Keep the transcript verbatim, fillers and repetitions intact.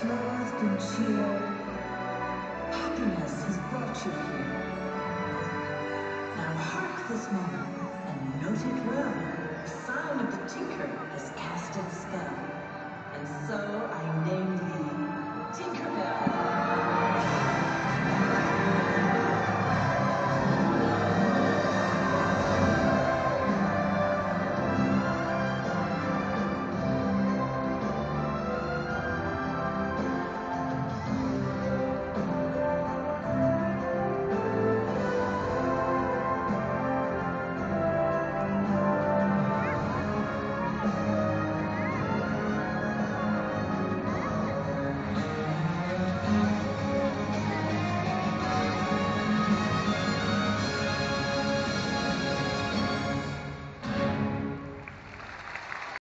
clothed in cheer. Happiness has brought you here. Now hark this moment, and note it well. The sign of the tinker has cast its spell. And so I named thee Tinkerbell.